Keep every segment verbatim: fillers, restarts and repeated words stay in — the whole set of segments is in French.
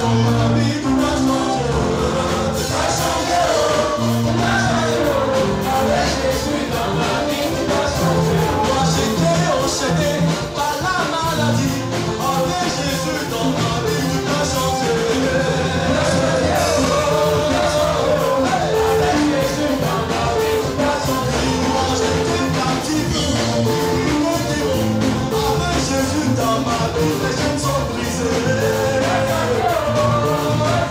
Jésus dans ma vie, les chaînes sont brisées.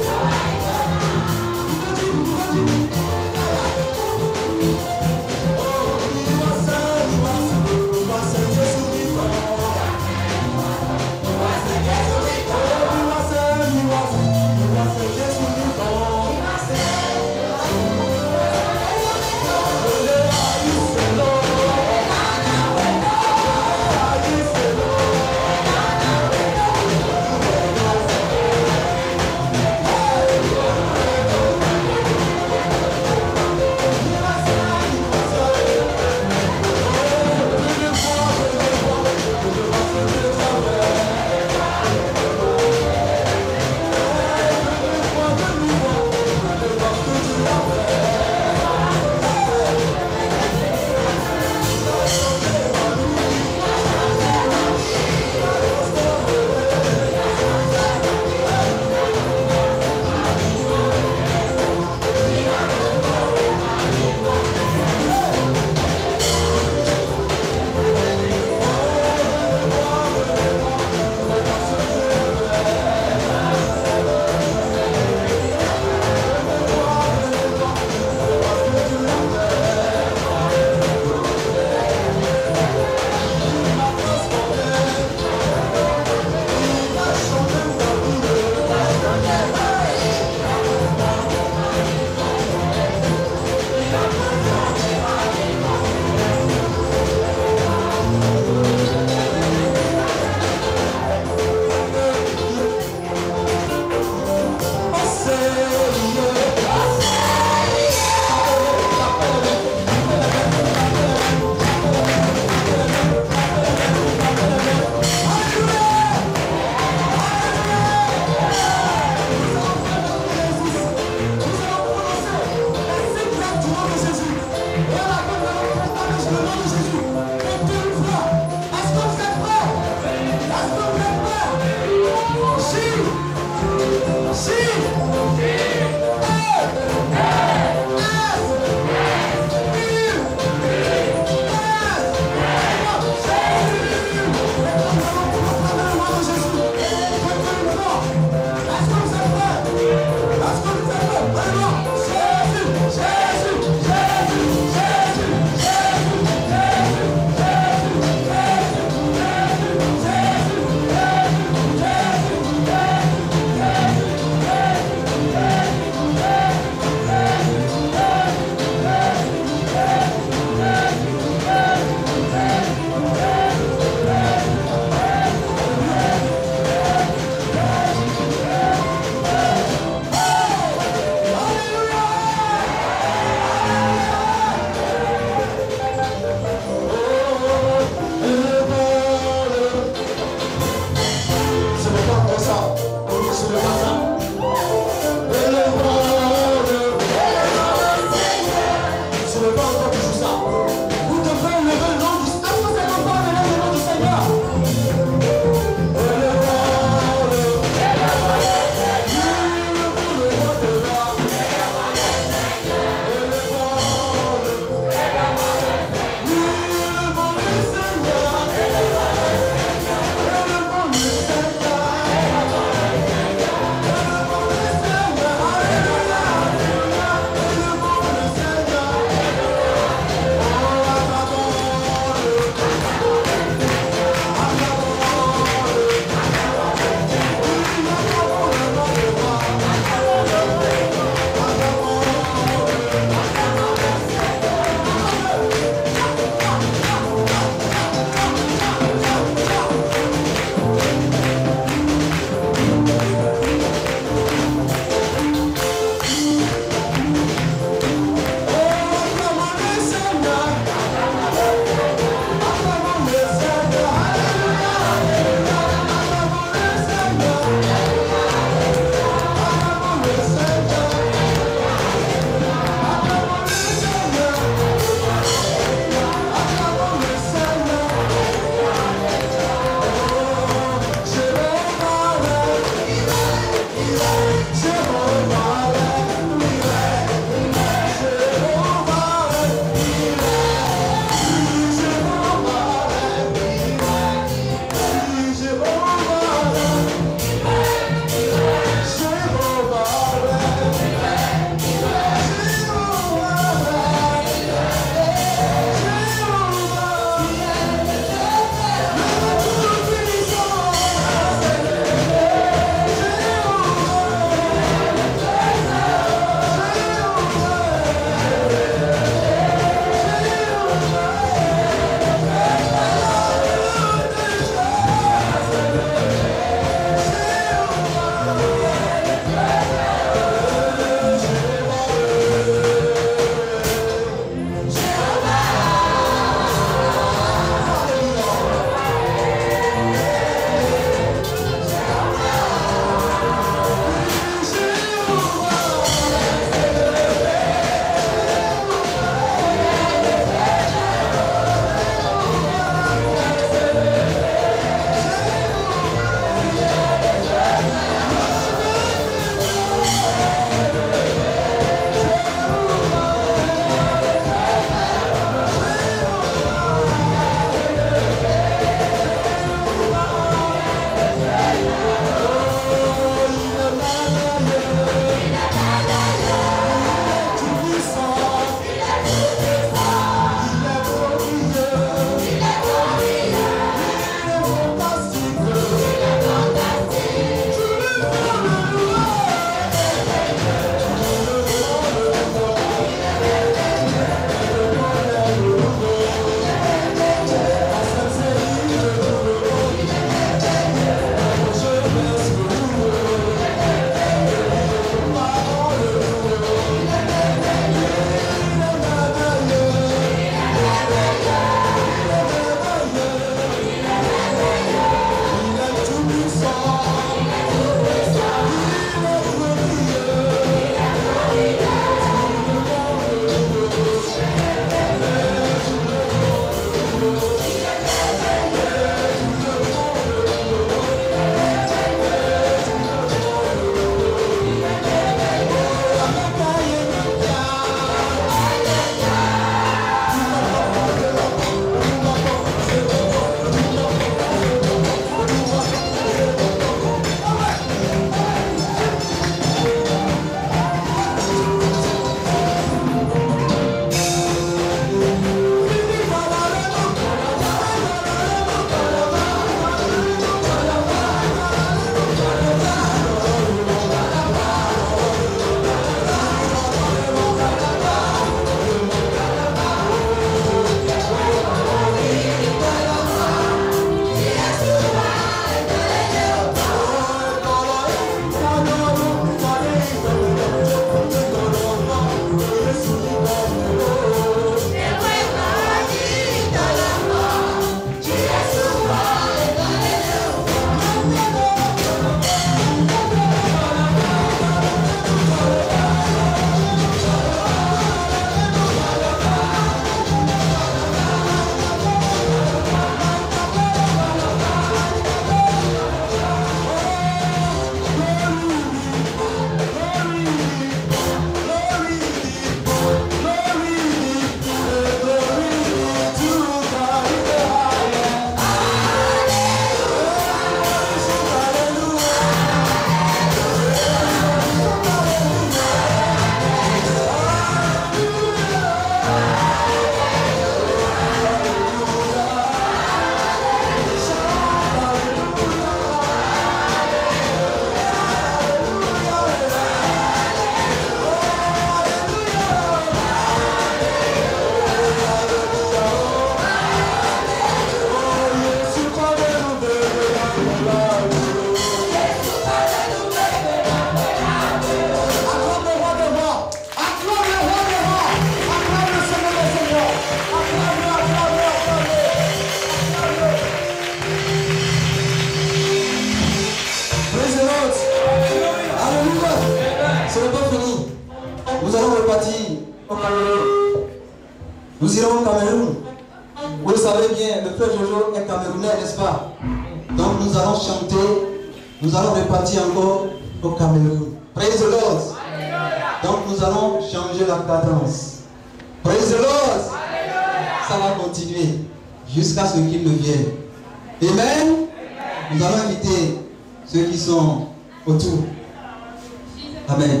Nous irons au Cameroun. Vous le savez bien, le frère Jojo est camerounais, n'est-ce pas? Donc nous allons chanter, nous allons repartir encore au Cameroun. Praise the Lord. Donc nous allons changer la cadence. Praise the Lord. Ça va continuer jusqu'à ce qu'il ne vienne. Amen. Nous allons inviter ceux qui sont autour. Amen.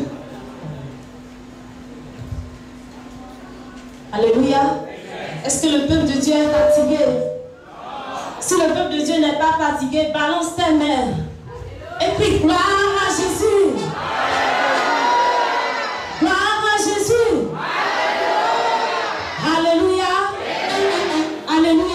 Alléluia. Est-ce que le peuple de Dieu est fatigué? Si le peuple de Dieu n'est pas fatigué, balance tes mains. Et puis gloire à Jésus. Gloire à Jésus. Alléluia. Alléluia.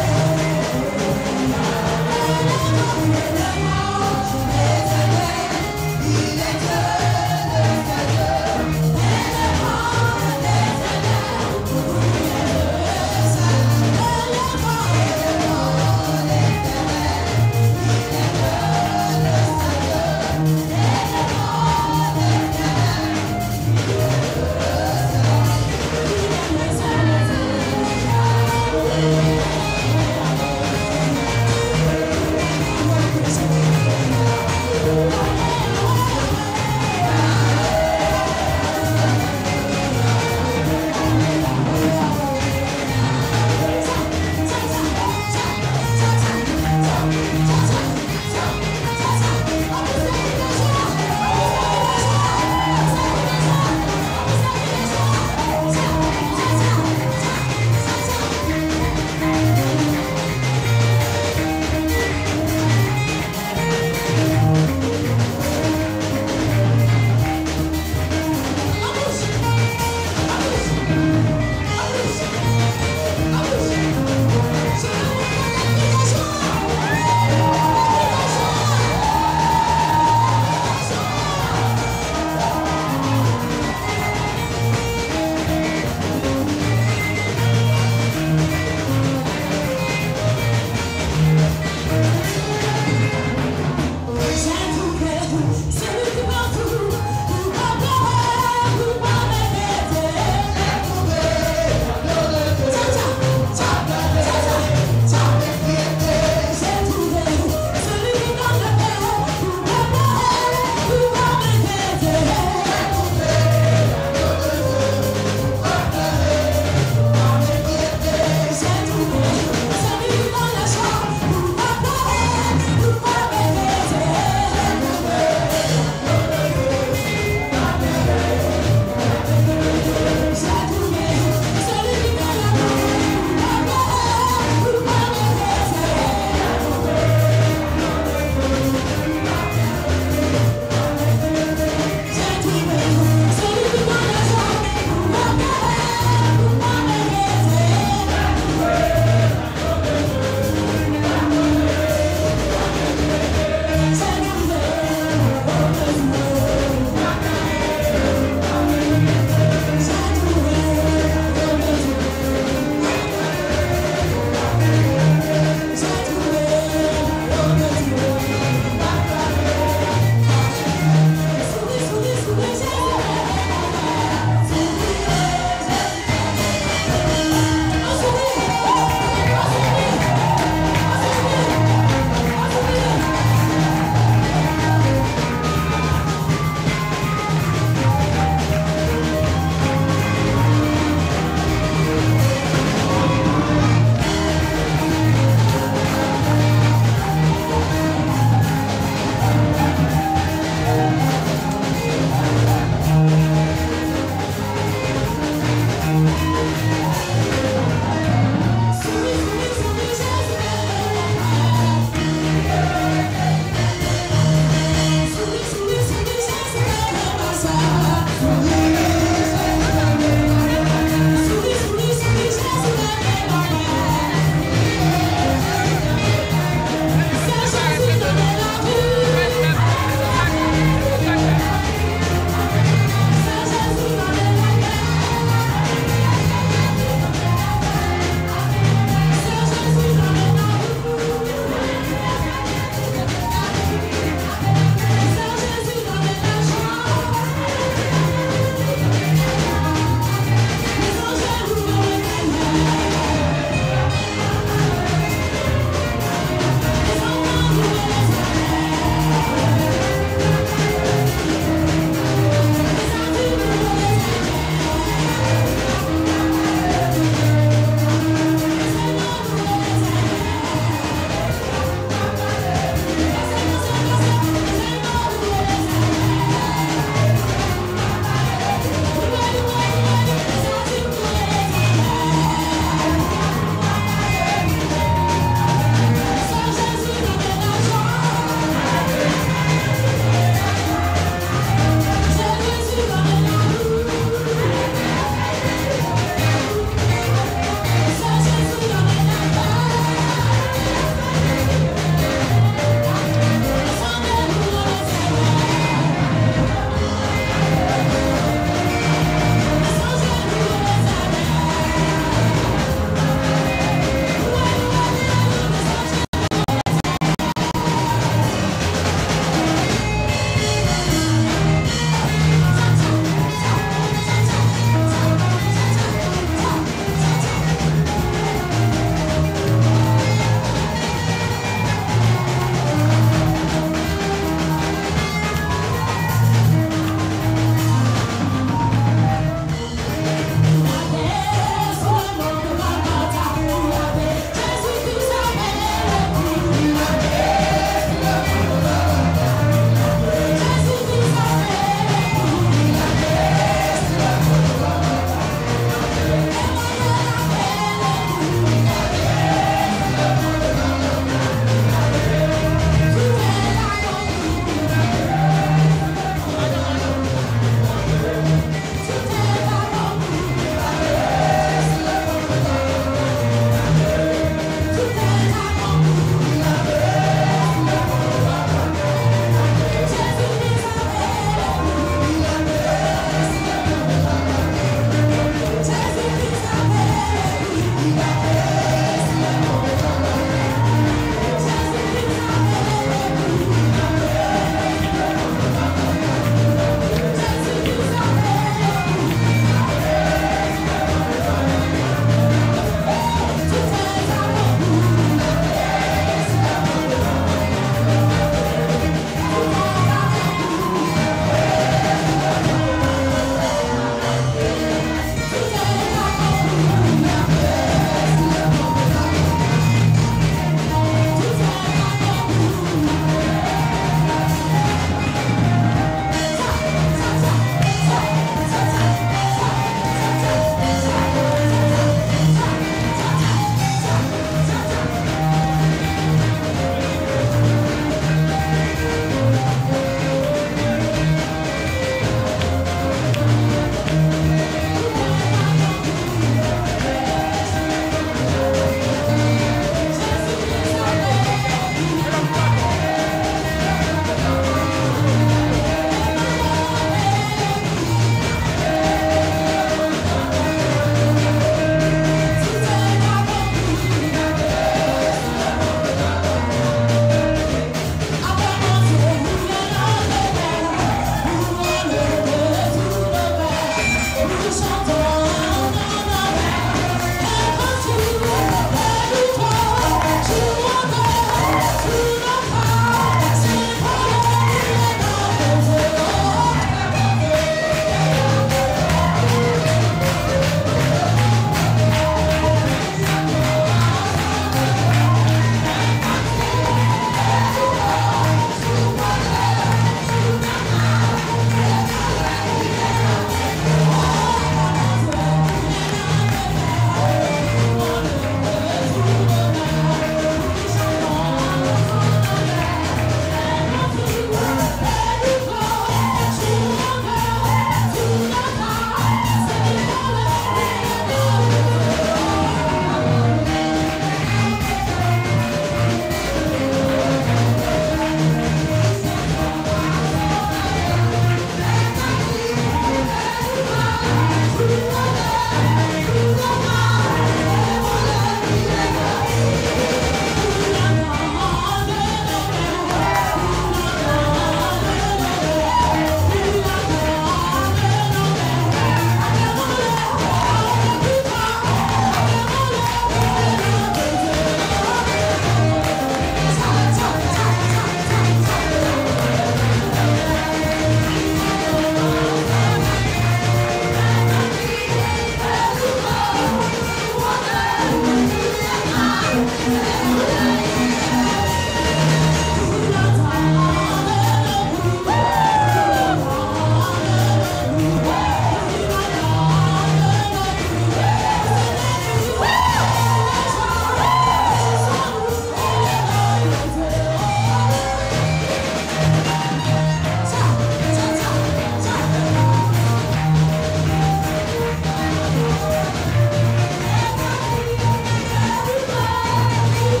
Everybody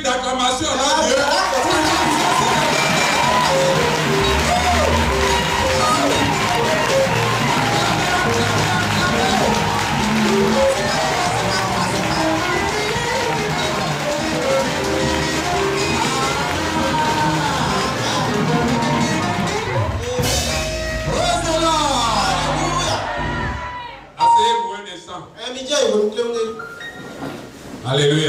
d'acclamation à Dieu. Asseyez-vous un instant. Alléluia.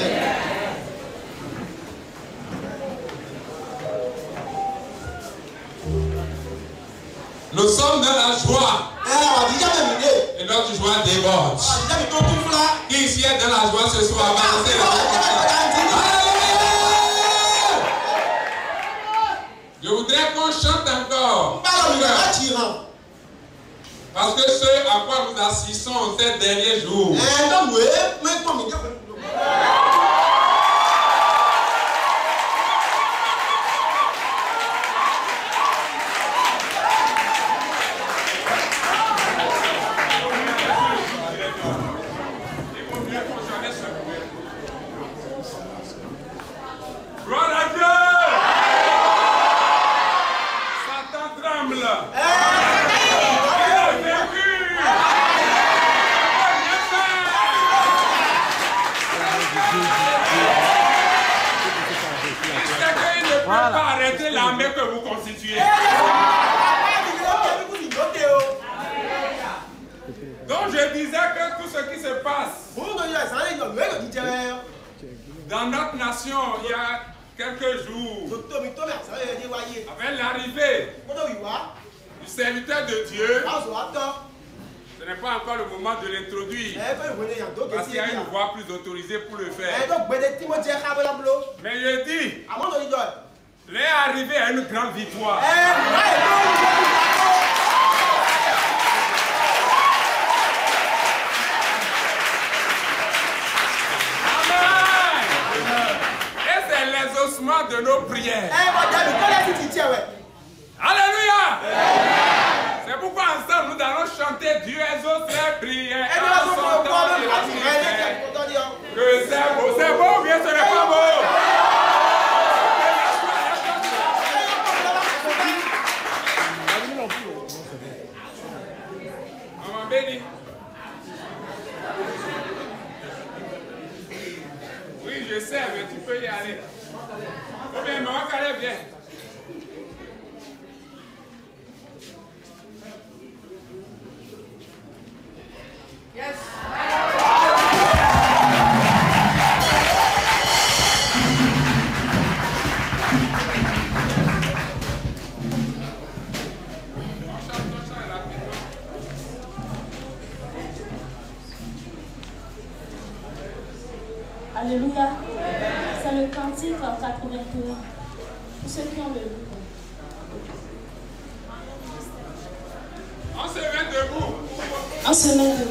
Nous sommes dans la joie. Et notre joie déborde. Qui ici est dans la joie ce soir? Je voudrais qu'on chante encore. Parce que ce à quoi nous assistons ces derniers jours, gloire à Dieu! Satan tremble! Il a vaincu! Il sait qu'il ne peut pas arrêter l'armée que vous constituez. Donc je disais que tout ce qui se passe dans notre nation, il y a quelques jours, avec l'arrivée du serviteur de Dieu, ce n'est pas encore le moment de l'introduire, parce qu'il y a une voix plus autorisée pour le faire. Mais je dis, il est arrivé à une grande victoire. De nos prières. Alléluia. C'est pourquoi ensemble nous allons chanter Dieu exauce les prières. Que c'est beau, c'est beau ou bien ce n'est pas beau? Maman béni. Oui, je sais, mais tu peux y aller. Oh bien, maman, qu'elle vient. Yes. Alléluia. C'est le cantique en quatre-vingt-un. Pour ceux qui ont le livre. On se met debout. On se met debout.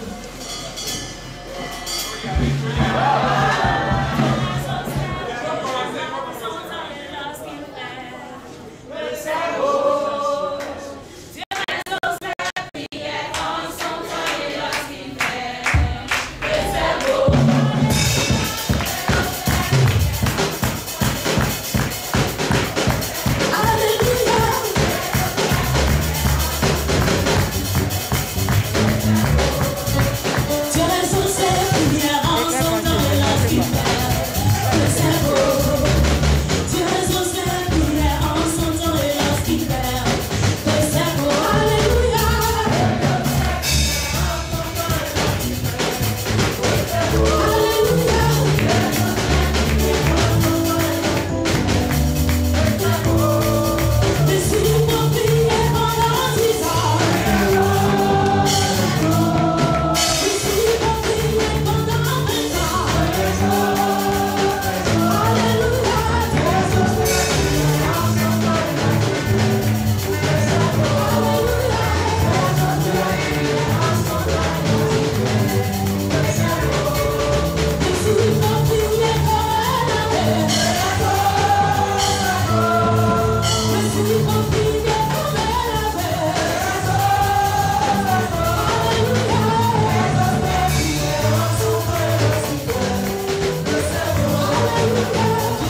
Yeah.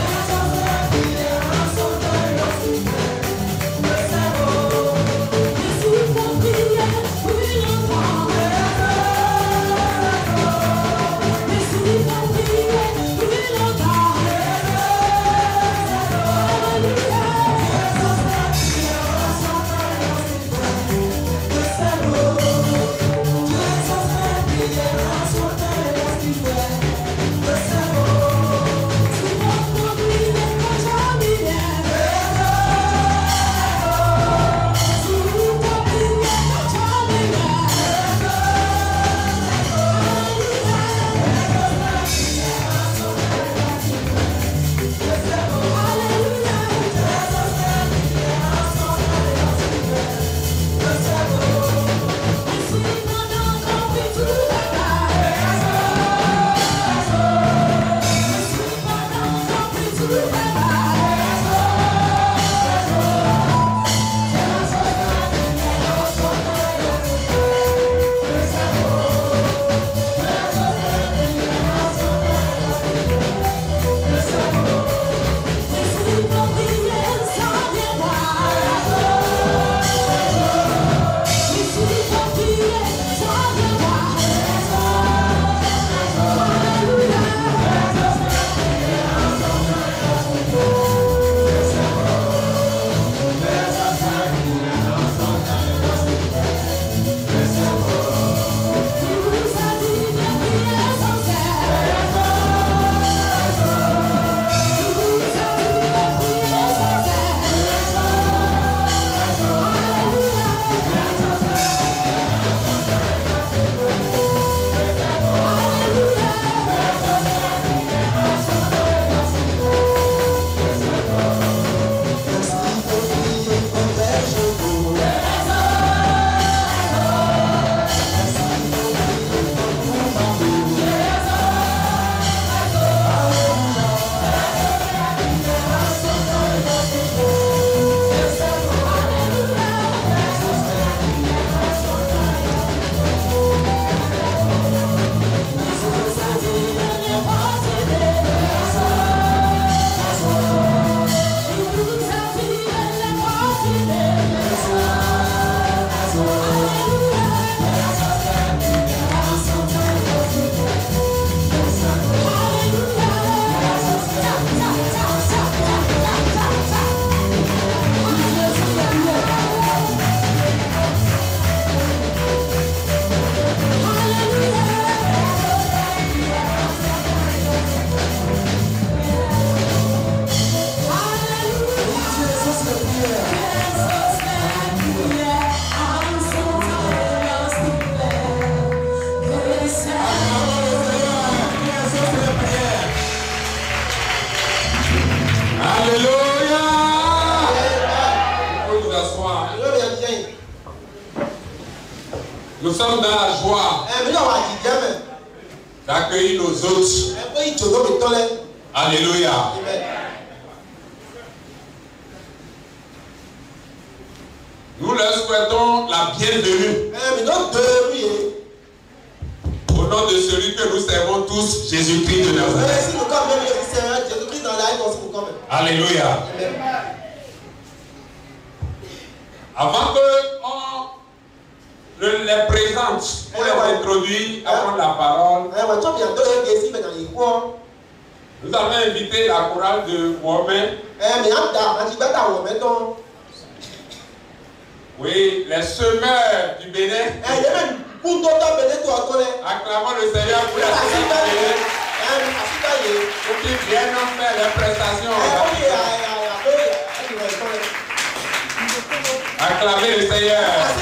Alléluia. Il faut vous asseoir. Nous sommes dans la joie d'accueillir nos hôtes. Alléluia. Nous leur souhaitons la bienvenue. Au nom de celui que nous servons tous, Jésus-Christ de Nazareth. Alléluia. Avant qu'on les présente, on les introduit à prendre la parole, nous avons invité la chorale de Womé. Oui, les semeurs du Bénin. Acclamons le Seigneur pour la chorale du Bénin. Pour qu'ils viennent faire les prestations. Acclamez le Seigneur.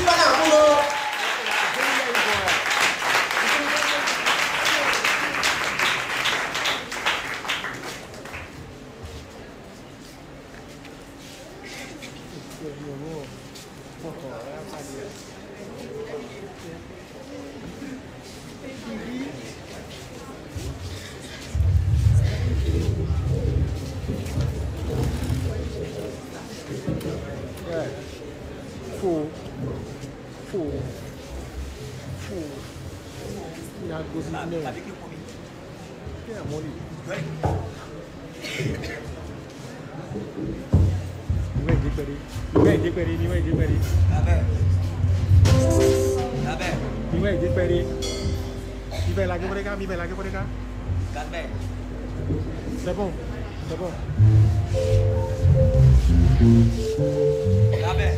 Fou, fou, fou. Il y a un gros itinéraire. Quel est mon lit? Ni vai diperi, ni vai diperi, ni vai diperi. Abe, abe. Ni vai diperi. Mi vai lagi mereka, mi vai lagi mereka. Abe. C'est bon, c'est bon. Abe.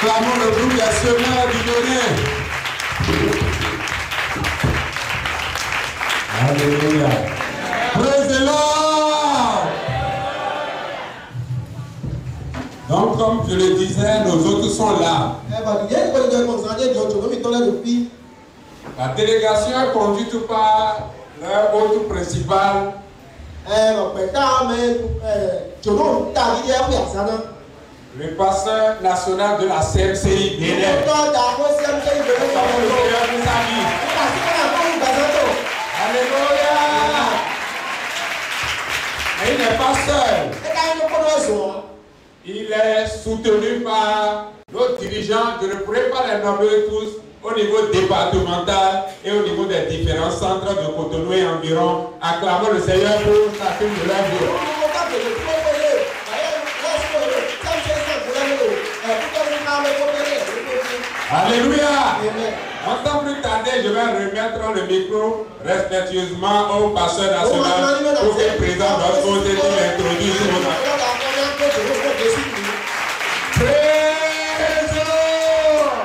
Acclamons le groupe national du Bénin. Alléluia. Praise the Lord. Donc, comme je le disais, nos autres sont là. La délégation est conduite par leur hôte principal. Le pasteur national de la C M C I Bénin. Alléluia. Mais il n'est pas seul. Il est soutenu par nos dirigeants. Je ne pourrais pas les nommer tous au niveau départemental et au niveau des différents centres de Cotonou et environ. Acclamons le Seigneur pour chacune de leurs vies. Alléluia. Sans plus tarder, je vais remettre le micro respectueusement au pasteur national pour qu'il présente notre côté et l'introduise. Praise the Lord.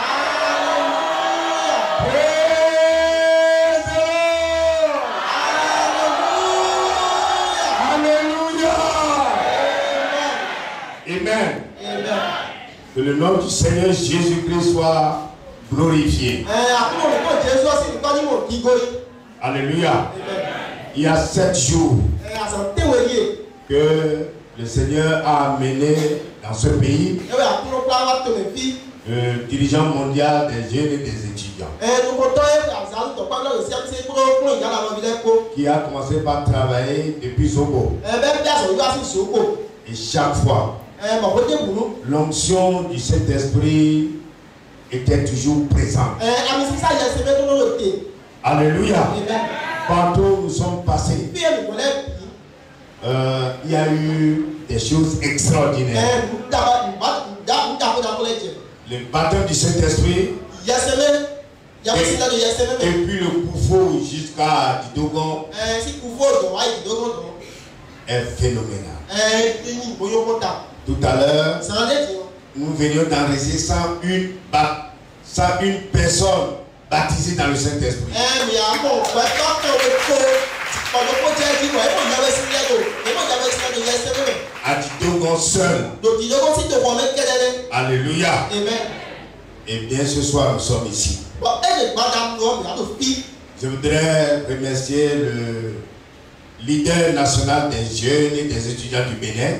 Praise the Lord. Alléluia. Amen. Que le nom du Seigneur Jésus-Christ soit glorifié. Alléluia. Il y a sept jours que le Seigneur a amené dans ce pays le dirigeant mondial des jeunes et des étudiants, qui a commencé par travailler depuis Sogo. Et chaque fois, l'onction du Saint-Esprit était toujours présente. Alléluia. Partout où nous sommes passés, euh, il y a eu des choses extraordinaires. Le baptême du Saint-Esprit et, et puis le couvre jusqu'à Didogon est phénoménal. Tout à l'heure, nous venions d'enregistrer cent une personnes baptisées dans le Saint-Esprit. À Didogon seul. Alléluia. Et bien ce soir nous sommes ici. Je voudrais remercier le leader national des jeunes et des étudiants du Bénin,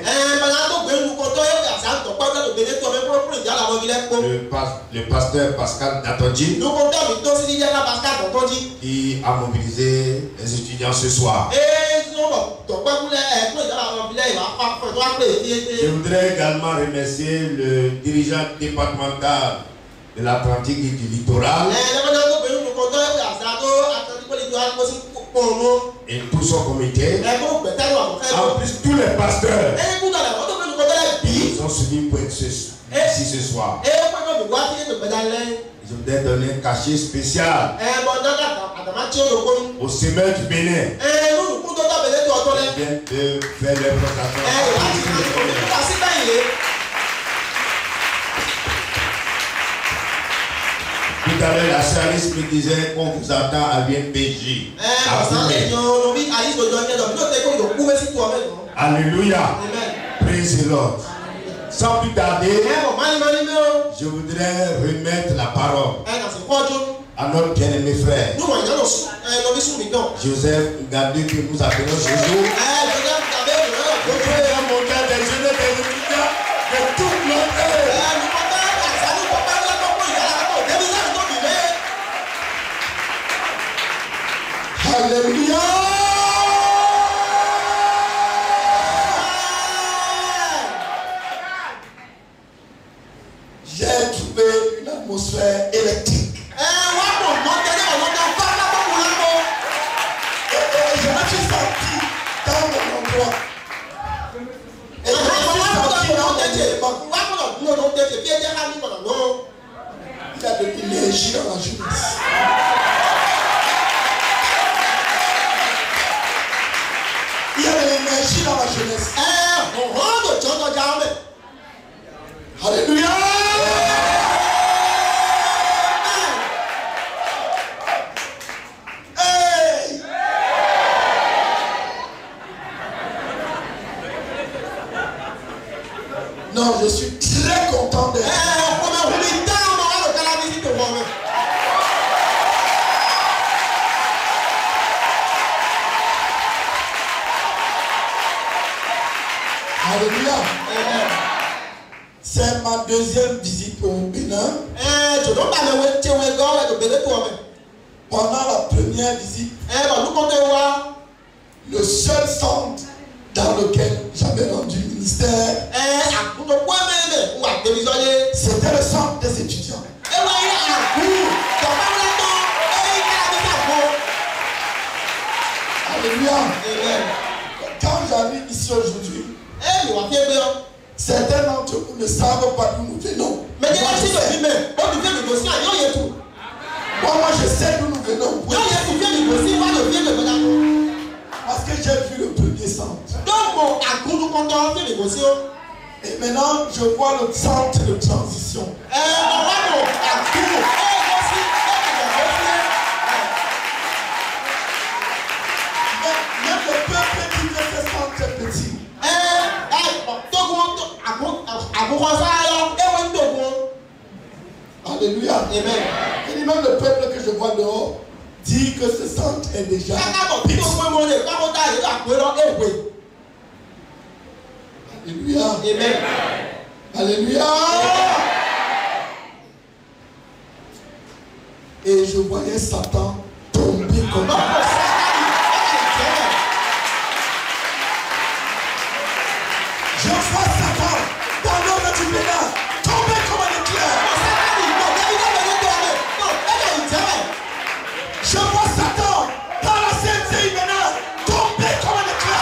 le, pas, le pasteur Pascal Datonji, qui a mobilisé les étudiants ce soir. Je voudrais également remercier le dirigeant départemental de l'Atlantique et du littoral et tout son comité, en plus tous les pasteurs qui sont suivis pour être ici ce soir. Je voudrais donner un cachet spécial au semeur du Bénin. Ils viennent de faire leur présentation. Tout à l'heure, la service me disait qu'on vous attend à l'U N P J. Alléluia. Praise the Lord. Sans plus tarder, je voudrais remettre la parole à notre bien-aimé frère Joseph Ngandou, que nous appelons Jojo. Le président mondial des jeunes et des étudiants de toute notre ère. Alléluia. J'ai trouvé une atmosphère électrique. Et, et je me suis senti dans mon endroit. Et je me suis senti dans mon endroit. Il y a de l'énergie dans la jeunesse. Il y a de l'énergie dans la jeunesse. Alléluia. deuxième visite au Bénin. Pendant la première visite, le seul centre dans lequel j'avais rendu le ministère, c'était le centre des étudiants. Alléluia. Quand j'arrive ici aujourd'hui, certains d'entre vous ne savent pas d'où nous venons. Mais moi, je sais. Moi, moi, je sais d'où nous venons. Parce que j'ai vu le premier centre. Et maintenant, je vois le centre de transition. Même le peuple qui veut ce centre est petit. Alléluia. Amen. Et même le peuple que je vois dehors dit que ce centre est déjà petit. Alléluia. Amen. Alléluia. Et je voyais Satan tomber comme ça. Je vois Satan dans l'ordre du Bénin tomber comme un éclair. Je vois Satan dans la C M C I Bénin tomber comme un éclair.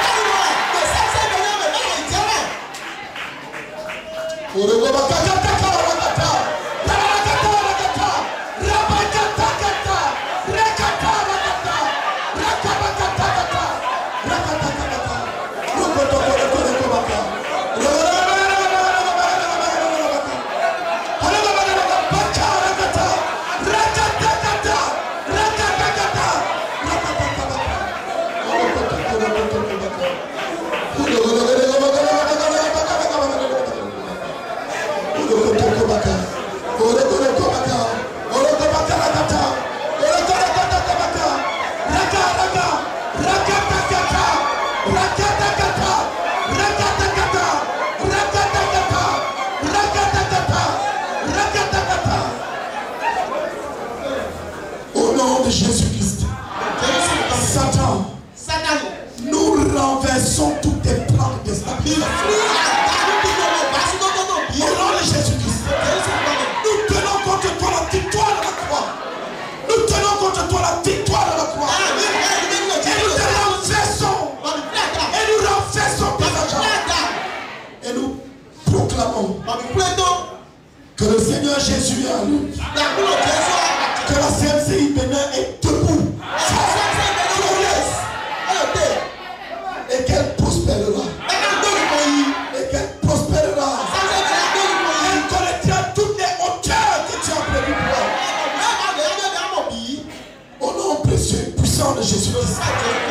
Au nom de Jésus-Christ, Satan, nous renversons tous tes plans de déstabilisation. Au nom de Jésus-Christ, nous tenons contre toi la victoire de la croix. Nous tenons contre toi la victoire de la croix. Et nous te renversons. Et nous renversons tes agents. Et nous proclamons que le Seigneur Jésus est en nous. Que la C M C I Bénin est debout. Et qu'elle prospérera. Et qu'elle prospérera. Elle connaîtra toutes les hauteurs que tu as prévues pour elle. Au nom précieux et puissant de Jésus-Christ.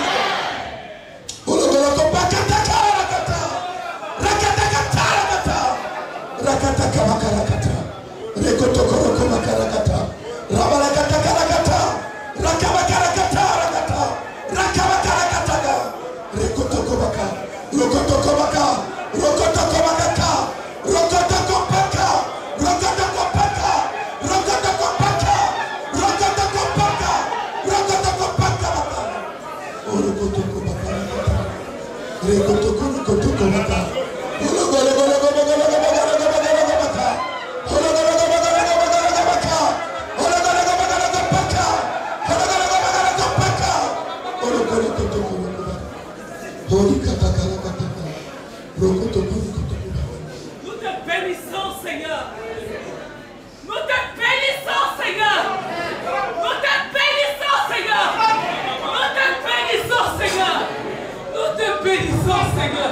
Nous te bénissons, Seigneur. Nous te bénissons, Seigneur. Nous te bénissons, Seigneur. Nous te bénissons, Seigneur. Nous te bénissons, Seigneur.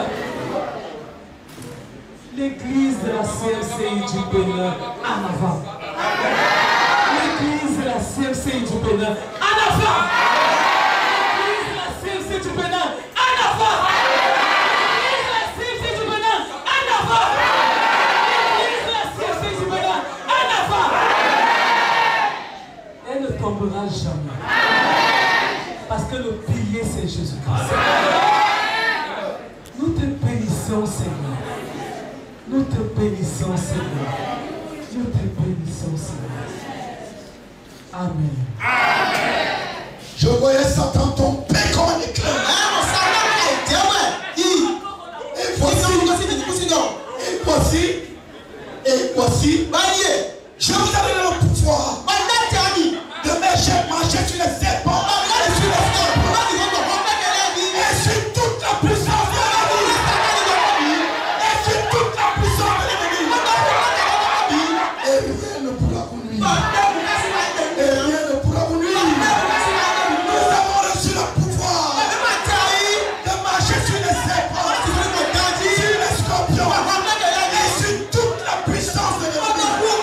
L'église de la C M C I du Bénin, en avant. L'église de la C M C I du Bénin, en avant. L'église de la C M C I du Bénin, en avant. L'église de la C M C I du Bénin, en avant. L'église de la C M C I du Bénin, en avant. Elle ne tombera jamais. Parce que le pilier, c'est Jésus-Christ. Nous te bénissons, Seigneur. Nous te bénissons, Seigneur. Nous te bénissons, Seigneur. Amen. Amen. Je voyais Satan tomber comme un éclair. Et voici, et voici, et voici, je vous ai donné le pouvoir de marcher sur les serpents et sur les scorpions et sur toute la puissance de l'ennemi et sur toute la puissance de l'ennemi. Et rien ne pourra vous nuire. Et rien ne pourra vous nuire. Nous avons reçu le pouvoir de marcher sur les serpents, sur les scorpions et sur toute la puissance de l'ennemi.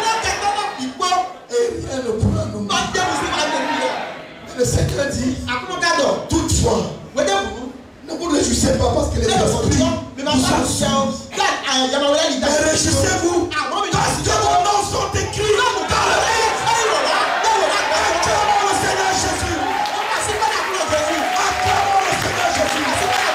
Et rien ne pourra nous nuire. Et le Seigneur dit, toutefois, ne vous réjouissez pas parce que les esprits vous sont soumis. Mais réjouissez-vous parce que vos noms sont écrits dans le livre. Acclamons le Seigneur Jésus. Acclamons le Seigneur Jésus. Acclamons le Seigneur Jésus.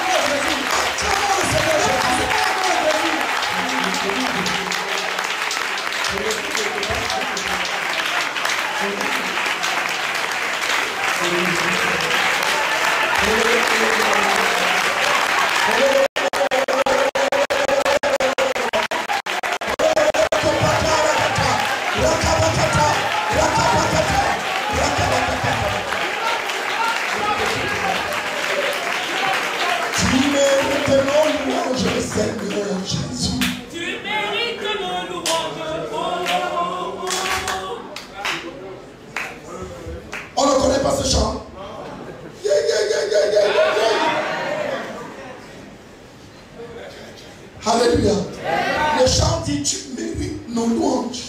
Alléluia. Le chant dit tu mérites nos louanges.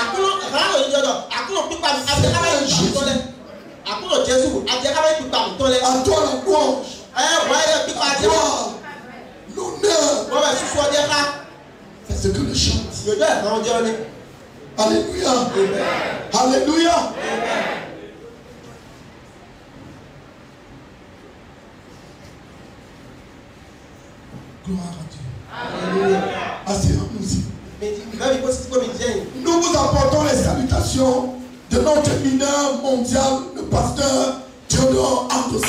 À toi la louange. À toi l'honneur. C'est ce que le chant dit. Alléluia. Alléluia. Gloire à Dieu. Asseyons-nous-y. Nous vous apportons les salutations de notre mineur mondial, le pasteur Théodore Andossi.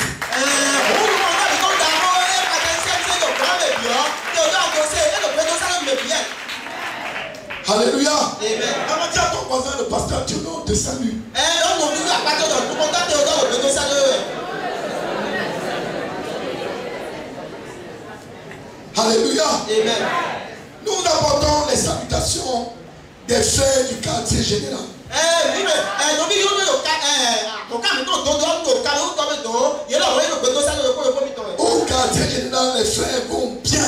Alléluia. Amen. Dis à ton voisin, le pasteur Théodore te salue. Alléluia. Amen. Nous apportons les salutations des frères du quartier général. Au quartier général, les frères vont bien.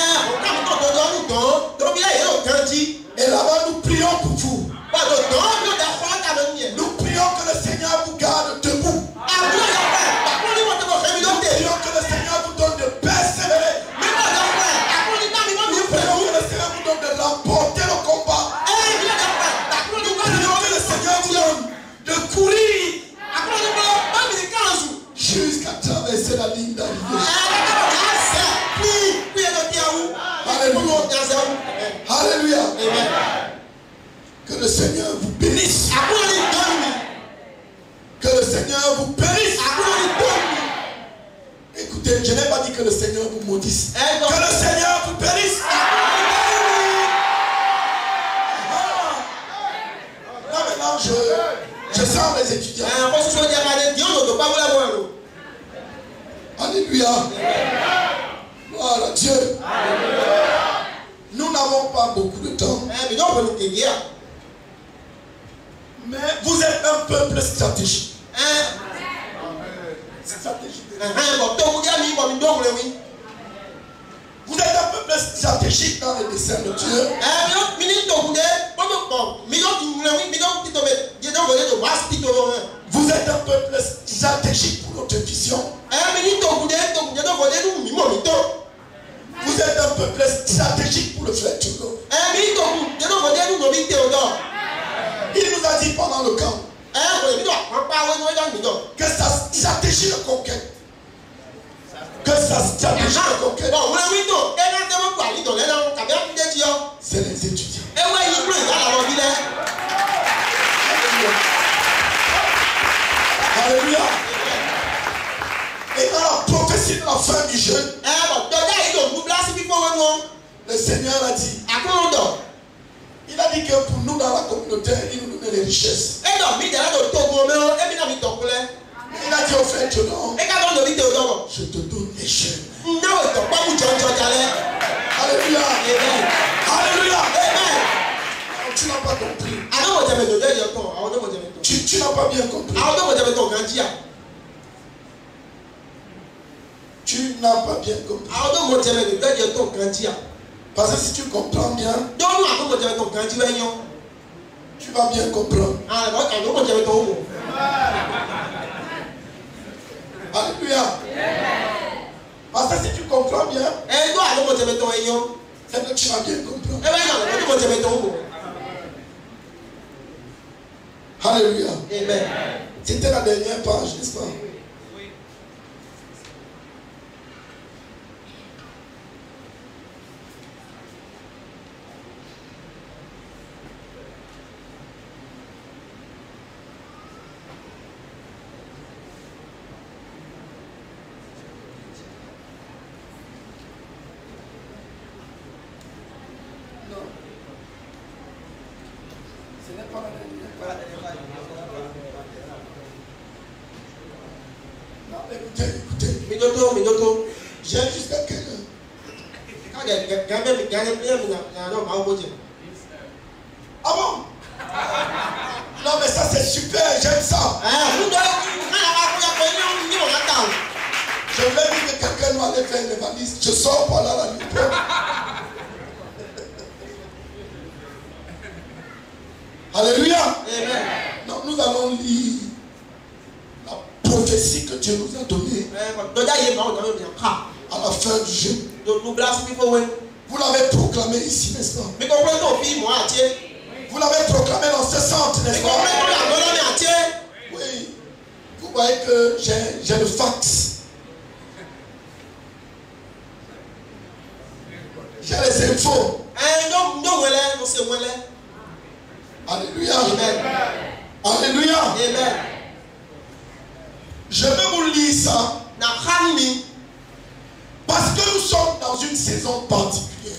Et là-bas, nous prions pour vous. Nous prions que le Seigneur vous garde debout. Nous prions que le Seigneur vous donne de persévérer. Nous prions que le Seigneur vous donne de remporter le combat. Nous prions que le Seigneur vous donne de courir jusqu'à traverser la ligne d'arrivée. Alléluia. Alléluia. Que le Seigneur vous bénisse. Que le Seigneur vous bénisse. Écoutez, je n'ai pas dit que le Seigneur vous maudisse. Que le Seigneur vous bénisse. Là maintenant, je, je sens les étudiants. Alléluia. Gloire à Dieu. Nous n'avons pas beaucoup de temps. Mais vous êtes un peuple stratégique. Stratégique. Vous êtes un peuple stratégique dans le dessein de Dieu. Vous êtes un peuple stratégique pour notre vision. Vous êtes un peuple stratégique pour le frère Théodore. Il nous a dit pendant le camp que sa stratégie de conquête, que sa stratégie de conquête, c'est les Seigneur a dit. Il a dit que pour nous dans la communauté, il nous donnait les richesses. Il a dit au fait, je te donne les jeunes. Alléluia. Alléluia. Tu n'as pas compris. Tu, tu n'as pas bien compris. Tu n'as pas bien compris. Parce que si tu comprends bien, tu vas bien comprendre. Alléluia. Parce que si tu comprends bien, c'est que tu vas bien comprendre. Alléluia. C'était la dernière page, n'est-ce pas? J'ai jusqu'à quelle heure? Ah bon? Non mais ça c'est super, j'aime ça. Je vais dire que quelqu'un doit aller faire les valises. Je sors par là la nuit. Alléluia. Donc nous allons lire la prophétie que Dieu nous a donnée à la fin du jeûne. Vous l'avez proclamé ici, n'est-ce pas? Vous l'avez proclamé dans ce centre, n'est-ce pas? Oui. Vous voyez que j'ai le fax. J'ai les infos. Alléluia. Alléluia. Je vais vous lire ça. Parce que nous sommes dans une saison particulière.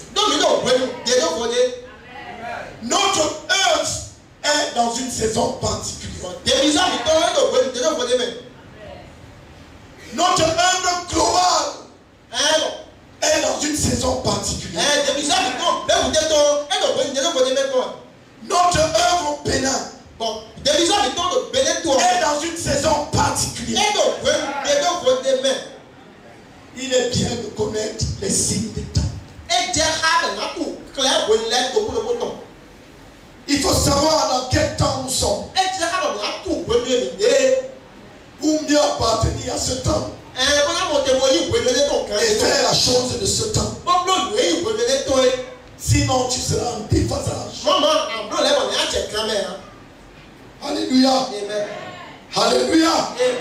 Notre œuvre est dans une saison particulière. Notre œuvre globale est dans une saison particulière. Notre œuvre pénale est dans une saison particulière. Il est bien de connaître les signes des temps. Il faut savoir dans quel temps nous sommes pour mieux appartenir à ce temps et faire la chose de ce temps. Sinon tu seras en déphasage. Alléluia. Alléluia.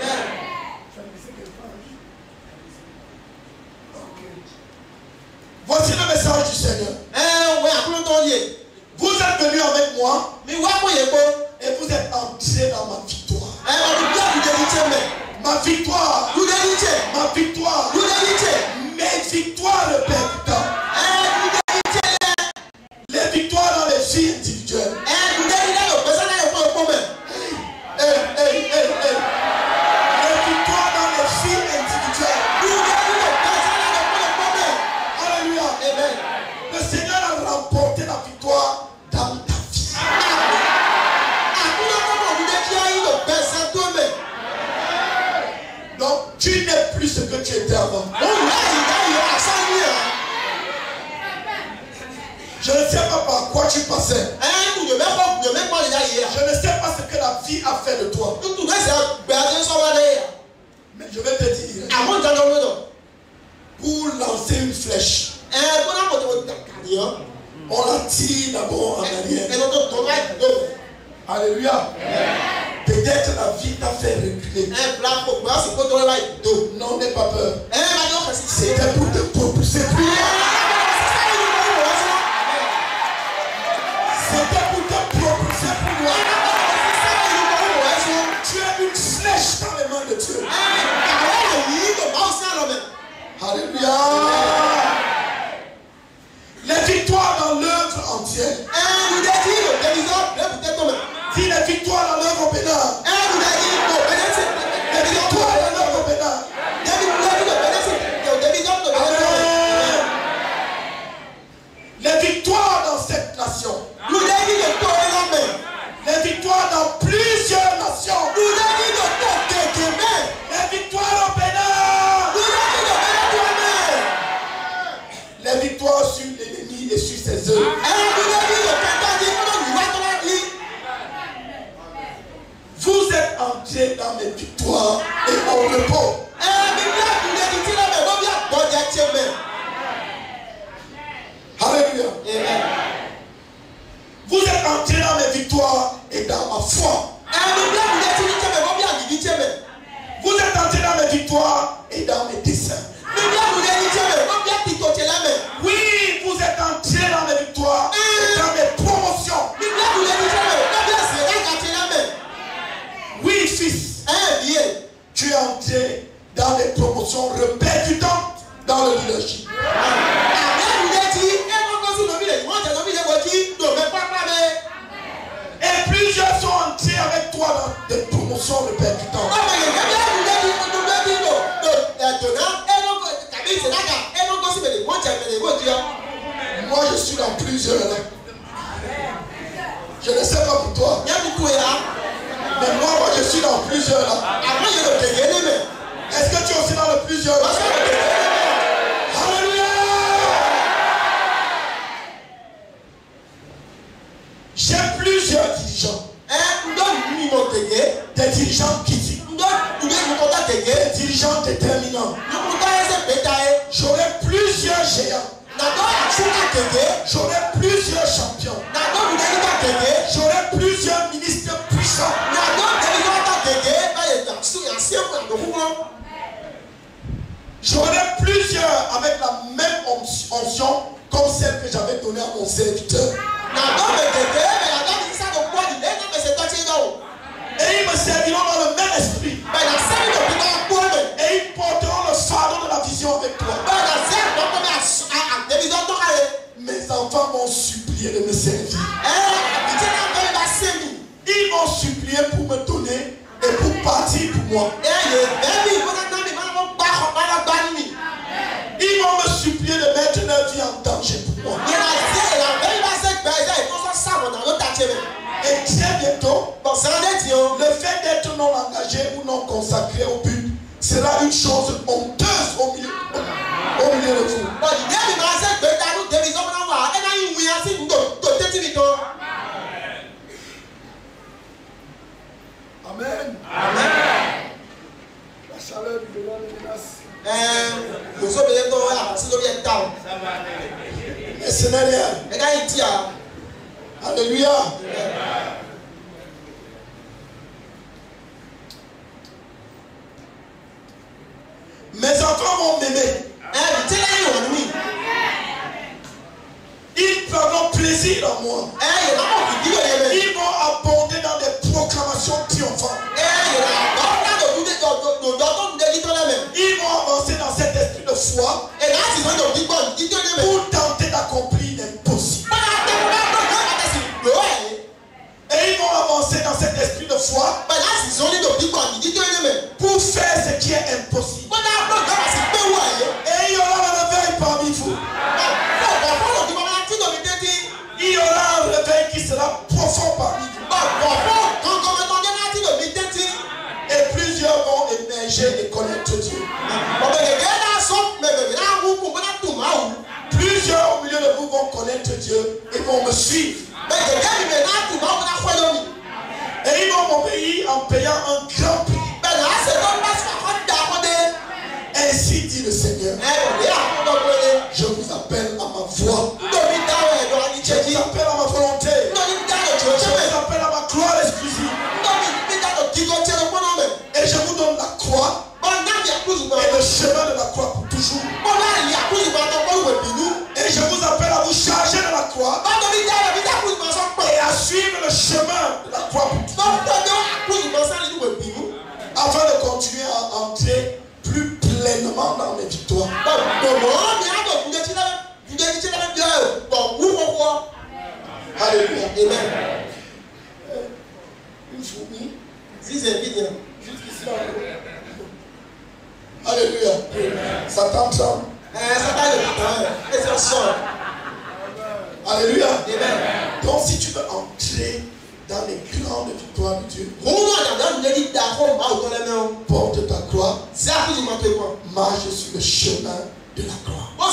Voici le message du Seigneur. Vous êtes venus avec moi et vous êtes entrés dans ma victoire. Ma victoire. Ma victoire. Mes victoires ne perdent pas. Les victoires dans les vies individuelles. Hey, hey, hey, hey. Les victoires dans les vies individuelles. Alléluia. Le Seigneur a remporté la victoire dans ta vie. Donc tu n'es plus ce que tu étais avant. Je ne sais pas par quoi tu passais. Je ne sais pas ce que la vie a fait de toi. Mais je vais te dire, pour lancer une flèche, on la tire d'abord en arrière. Alléluia. Peut-être la vie t'a fait reculer. Non, n'aie pas peur. C'était pour te propulser plus loin. C'était pour te propulser plus loin. Tu as une flèche dans les mains de Dieu. Alléluia. Les victoires entrer dans mes victoires et mon repos. Alléluia. Vous êtes entrés dans mes victoires et dans ma foi. Vous êtes entrés dans mes victoires et dans mes desseins. Oui, vous êtes entrés dans mes victoires et dans mes promotions. Oui, fils, tu es entré dans les promotions répercutantes dans le leadership. Et plusieurs sont entrés avec toi dans des promotions répercutantes. Moi, je suis dans plusieurs là. Je ne sais pas pour toi. Mais moi, moi je suis dans plusieurs là. Est-ce que tu es aussi dans le plusieurs là? Alléluia! J'ai plusieurs dirigeants. Des dirigeants critiques. Des dirigeants déterminants. J'aurai plusieurs géants. J'aurai plusieurs champions. J'aurai plusieurs ministres puissants. J'aurai plusieurs avec la même onction comme celle que j'avais donnée à mon serviteur. Et ils me serviront dans le même esprit. Et ils porteront le fardeau de la vision avec toi. Mes enfants m'ont supplié de me servir. Ils m'ont supplié pour me donner et pour partir pour moi. Ils vont me supplier de mettre leur vie en danger pour moi. Et très bientôt, le fait d'être non engagé ou non consacré au but sera une chose honteuse au milieu, au milieu de vous. Amen. Amen. La chaleur du devant les menace. Mais ce n'est rien. Alléluia. Mes enfants vont m'aimer. Ils prendront plaisir en moi. Ils vont abonder dans des proclamations triomphants. Ils vont avancer dans cet esprit de foi pour tenter d'accomplir l'impossible. Et ils vont avancer dans cet esprit de foi pour faire ce qui est impossible. Et il y aura un réveil parmi vous. Il y aura un réveil qui sera profond parmi vous. Et plusieurs vont émerger et connaître Dieu. Plusieurs au milieu de vous vont connaître Dieu et vont me suivre. Et ils vont m'obéir en payant un grand prix. Ainsi dit le Seigneur. Je vous appelle à ma voix. Je vous appelle à ma volonté. Je vous appelle à ma gloire exclusive. Et je vous donne la croix et le chemin de la croix pour toujours. Et je vous appelle à vous charger de la croix et à suivre le chemin de la croix pour toujours, afin de continuer à entrer plus pleinement dans mes victoires. Alléluia. Amen. Une fourmi. Jusqu'ici. Alléluia. Satan tremble. Alléluia. Donc si tu veux entrer dans les grandes victoires de Dieu, porte ta croix, marche sur le chemin de la croix.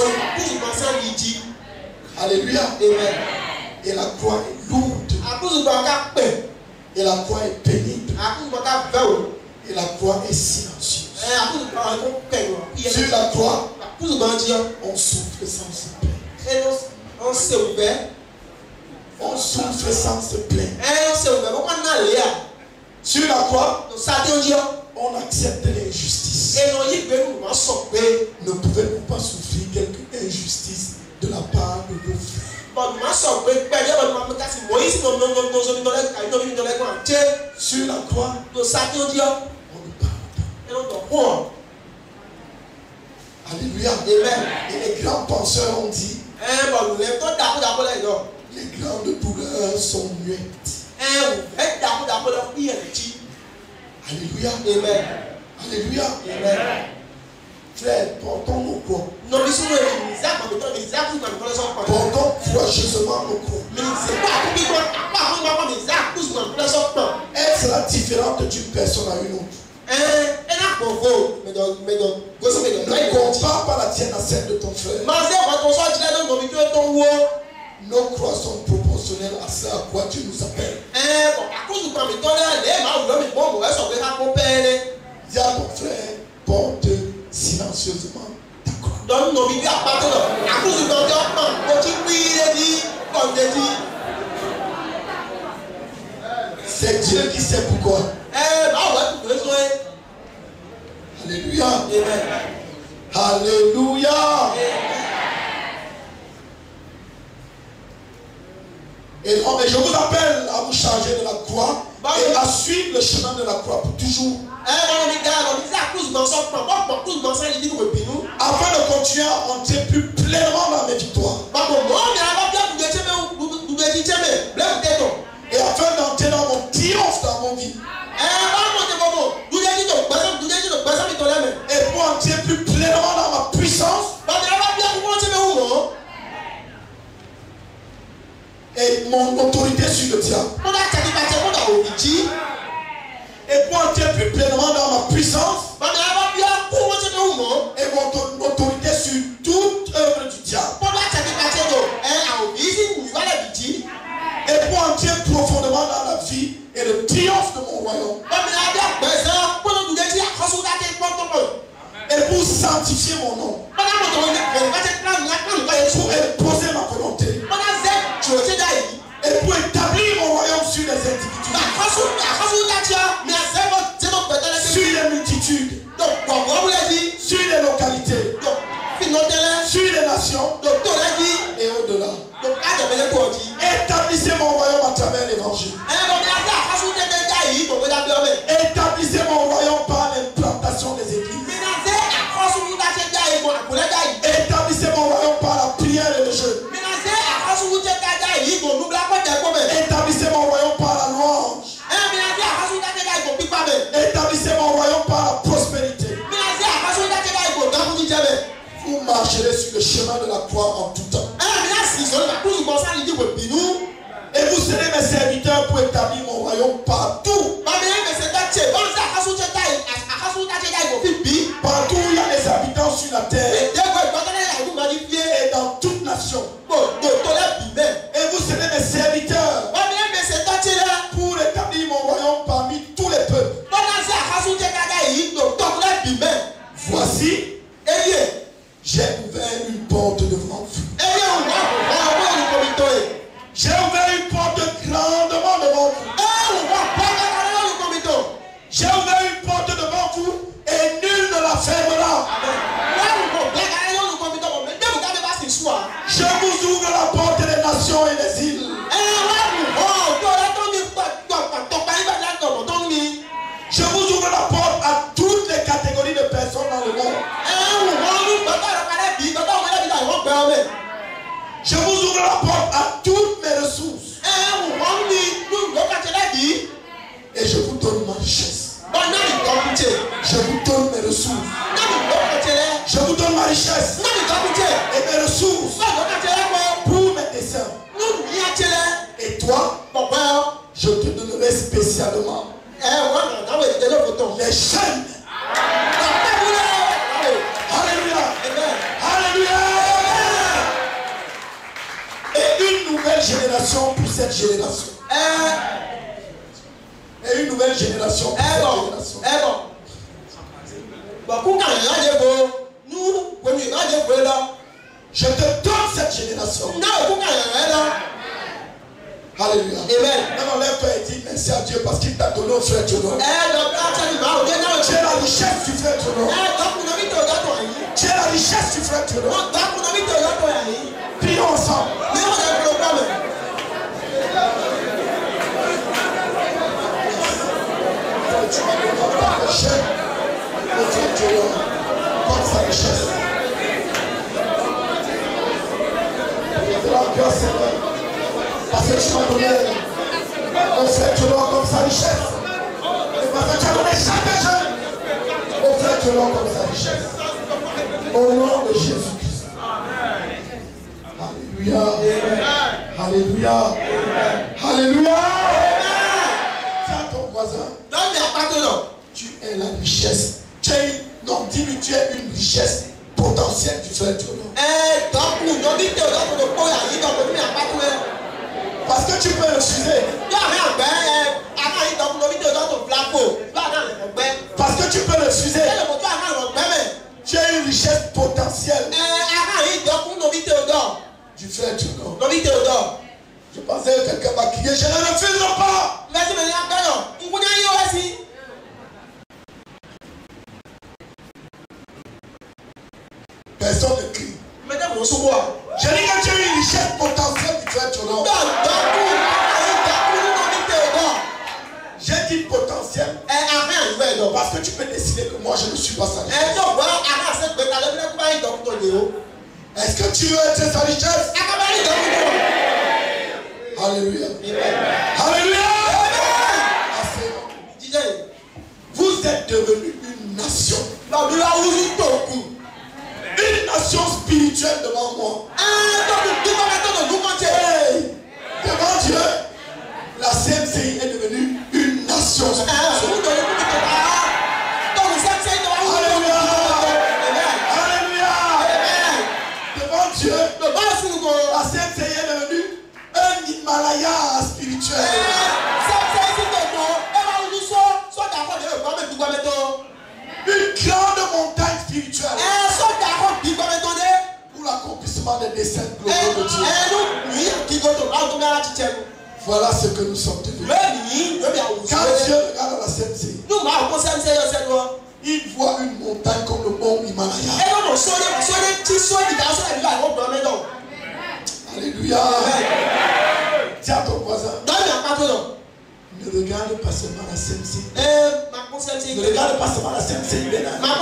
Alléluia. Et la croix est lourde. Et la croix est pénible. Et la croix est silencieuse. Sur la croix, on souffre sans se plaindre. On souffre sans se plaindre. Sur la croix, on accepte l'injustice. Ne pouvez-vous pas souffrir quelque injustice de la part de vos frères? Sur la croix, on ne parle pas. Alléluia. Et les grands penseurs ont dit, les grandes douleurs sont muettes. Alléluia. Alléluia. Frère, portons nos croix. Portons courageusement nos croix. Est-ce la différence d'une personne à une autre? Ne compare pas la tienne à celle de ton frère. Nos croix sont proportionnelles à ce à quoi Dieu nous appelle. Dis à ton frère, porte silencieusement ta croix. C'est Dieu qui sait pourquoi. Alléluia. Alléluia. Et non, mais je vous appelle à vous charger de la croix et à suivre le chemin de la croix pour toujours. Afin de continuer à entrer plus pleinement dans mes victoires. Et afin d'entrer dans mon triomphe dans mon vie. Et pour entrer plus pleinement dans ma puissance. Et mon autorité sur le diable. Et pour entrer plus pleinement dans ma puissance. Et mon autorité sur toute œuvre du diable. Et pour entrer profondément dans la vie et le triomphe de mon royaume. Et pour sanctifier mon nom. Et pour imposer ma volonté. Et pour établir mon royaume sur les individus. Sur les multitudes. Sur les localités. Sur les nations. Et au-delà. Établissez mon royaume à travers l'évangile. Établissez mon royaume par l'implantation des églises. Établissez mon royaume par la prière et le jeûne. Établissez mon royaume par la louange. Établissez mon royaume par la prospérité. Vous marcherez sur le chemin de la croix en tout temps. Et vous serez mes serviteurs pour établir mon royaume partout. Partout où il y a des habitants sur la terre. Et dans toute nation. Et vous serez mes serviteurs pour établir mon royaume parmi tous les peuples. Voici, j'ai ouvert une porte devant vous. J'ai ouvert une porte grandement devant vous. J'ai ouvert une porte devant vous et nul ne la fermera. Je vous ouvre la porte des nations et des îles. Je vous ouvre la porte à toutes les catégories de personnes dans le monde. Je vous ouvre la porte à toutes mes ressources. Et je vous donne ma richesse. Je vous donne mes ressources. Je vous donne ma richesse et mes ressources pour mes desseins. Et toi, je te donnerai spécialement les chaînes. Alléluia. Alléluia. Et une nouvelle génération pour cette génération. Et une nouvelle nouvelle génération. Pour cette génération. Eh bon. Bon, pour quand il y a des mots, nous, quand il y a des mots là, je te donne cette génération. Non, pour quand il y a là. Alléluia. Amen. Maintenant, lève-toi et dis merci à Dieu parce qu'il t'a donné au frère Tchono. Eh, donc, là, tu as dit, bah, on vient dans le. Tu es la richesse du frère Tchono. Eh, donc, on a mis ton gars, toi, Tu es la richesse du frère Tchono. donc, on a mis ton gars, toi, Prions ensemble. mais on a un problème. Tu vas devoir t'approcher au frère Tchono comme sa richesse. Je te rends grâce, Seigneur. Parce que tu m'as donné au frère Tchono comme sa richesse. Et parce que tu as donné chaque jeune au frère Tchono comme sa richesse. Au nom de Jésus-Christ. Alléluia. Alléluia. Alléluia. Tiens ton voisin. Non, mais à part de là. Tu es la richesse. Tu es une, non, dis-lui, tu es une richesse potentielle du frère Tchono. Eh, donc, on a mis ton gars, on a pas y donc, on a mis à part de là. Parce que tu peux refuser. Parce que tu peux refuser. Tu as une richesse potentielle du frère Tchono. Je pensais que quelqu'un va crier, je ne refuse pas. Personne ne crie. Je dis que tu as une richesse potentielle du frère Tchono. J'ai dit potentiel. Parce que tu peux décider que moi je ne suis pas sa richesse. Est-ce que tu veux être sa richesse? Alléluia. Alléluia. Vous êtes devenu une nation. Une nation spirituelle devant moi. Hey, devant Dieu, la C M C I est devenue une nation spirituelle. Alléluia. Alléluia. Devant Dieu, la C M C I est devenue un Himalaya spirituel. Une grande montagne spirituelle. Pour l'accomplissement des desseins globaux de Dieu. Voilà ce que nous sommes devenus. Quand Dieu regarde la C M C I, il voit une montagne comme le mont Himalaya. Alléluia. Tiens ton voisin. Ne regarde pas seulement la C M C I. Ne regarde pas seulement la C M C I.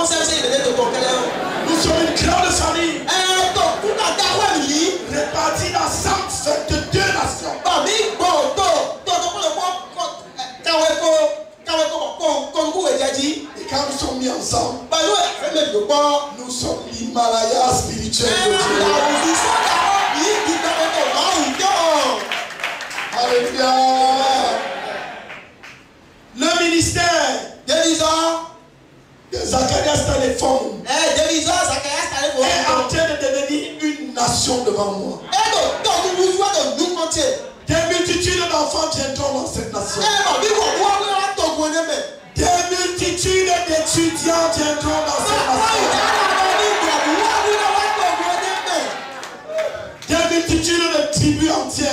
Nous sommes une grande famille. Répartie dans cent vingt-deux nations. Et quand nous sommes mis ensemble, nous sommes l'Himalaya spirituel de Dieu. Alléluia. Le ministère de Zacharias téléphone est en train de devenir une nation devant moi. Des multitudes d'enfants viendront dans cette nation. Des multitudes d'étudiants viendront dans cette nation. Des multitudes de tribus entières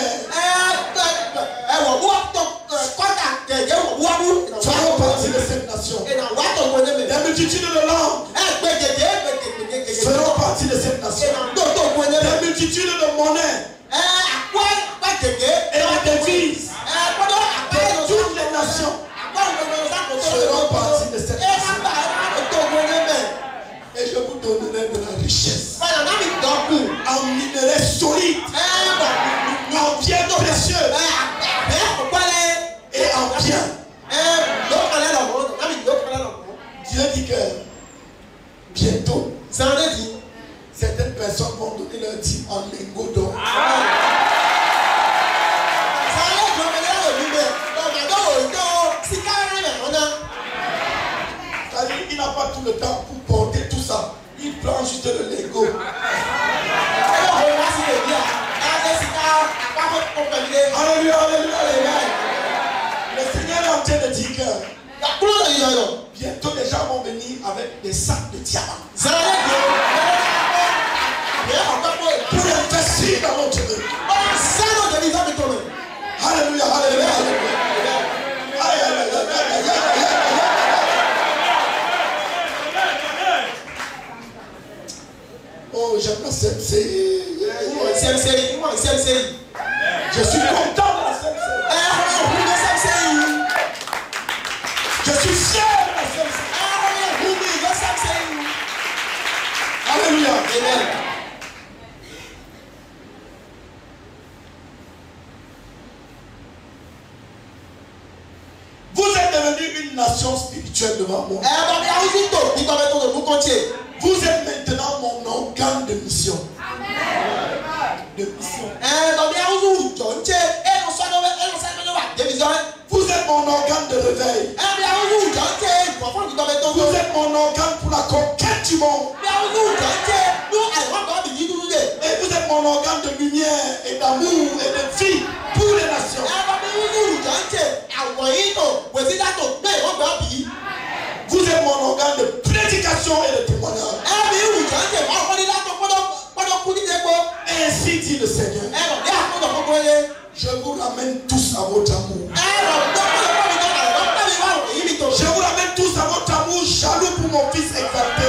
feront partie de cette nation. Des multitudes de langues feront partie de cette nation. Des multitudes de monnaies et la devise de toutes les nations feront partie de cette nation. Et je vous donnerai de la richesse en minerais solides, en biens précieux et en biens. Dieu dit que bientôt, certaines personnes vont donner leur dîme en lingots d'or. C'est-à-dire qu'il n'a pas tout le temps pour porter tout ça. Il prend juste le lingot. Alléluia, alléluia, alléluia. Le Seigneur est en train de dire dit que bientôt les gens vont venir avec des sacs de diamants pour investir dans notre vie. Alléluia, alléluia, alléluia. Oh, j'aime la C M C. Je suis content de la C M C. Je suis fier de la C M C. Alléluia. Amen. Vous êtes devenu une nation spirituelle devant moi. Vous êtes maintenant mon organe de mission. De mission. Vous êtes mon organe de réveil. Vous êtes mon organe pour la conquête du monde. Et vous êtes mon organe de lumière et d'amour et de vie pour les nations. Vous êtes mon organe de prédication et de témoignage. Ainsi dit le Seigneur. Je vous ramène tous à votre amour. Je vous ramène tous à votre amour, jaloux pour mon fils exalté.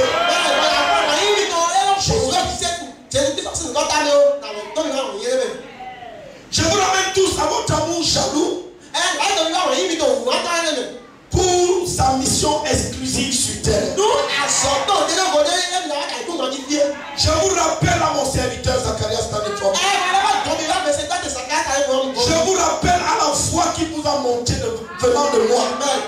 Je vous ramène tous à votre amour, jaloux pour sa mission exclusive sur terre. Je vous rappelle à mon serviteur Zacharias Tanefort. Je vous rappelle à la foi qui vous a monté de, venant de moi.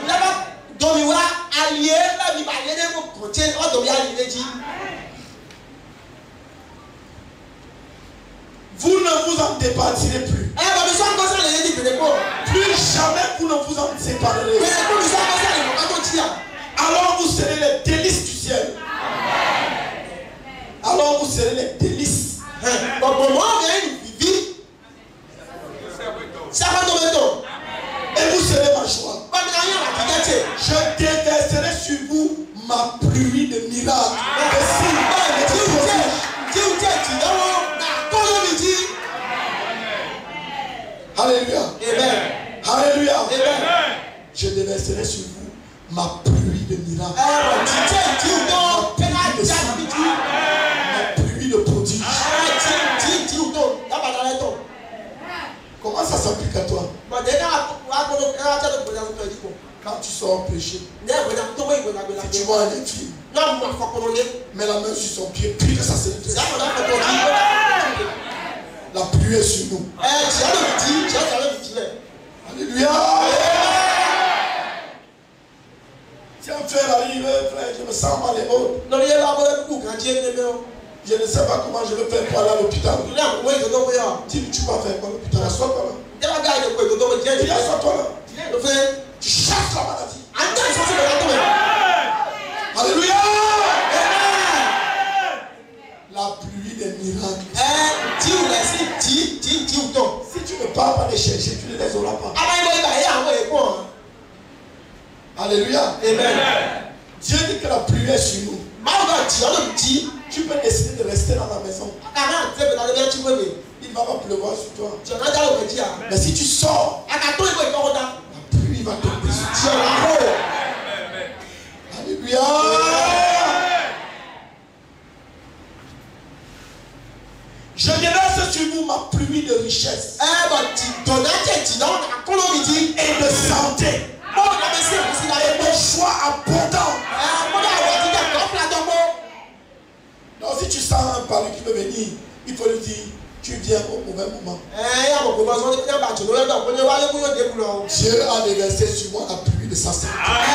Vous ne vous en départirez plus. Plus jamais vous ne vous en séparerez. Alors vous serez les délices du ciel. Alors vous serez les délices. Et vous serez ma joie. Je déverserai sur vous ma pluie de miracles. Alléluia. Amen. Alléluia. Amen. Je déverserai sur vous ma pluie de miracles. Ma pluie de prodiges. Comment ça s'applique à toi? Quand tu sors pécher, si tu vois un infime, mets la main sur son pied, prie que ça se fait. La pluie est sur nous. Alléluia. Si un frère arrive, frère, je me sens mal et autres. Je ne sais pas comment je vais faire pour aller à l'hôpital. Dis-lui, tu vas faire quoi à l'hôpital? Assois-toi là. Dis, assois-toi là. Tu chasses la maladie. Alléluia. La pluie des miracles. Si tu ne pars pas les chercher, tu ne les auras pas. Alléluia. Amen. Dieu dit que la pluie est sur nous. Tu peux décider de rester dans la maison. Il va pas pleuvoir sur toi. Mais si tu sors, la pluie va tomber sur toi. Alléluia. Je déverse sur vous ma pluie de richesse et de santé. Et de choix abondant. Donc si tu sens un parler qui veut venir, il faut lui dire, tu viens au mauvais moment. Dieu a déversé sur moi la pluie de sa santé.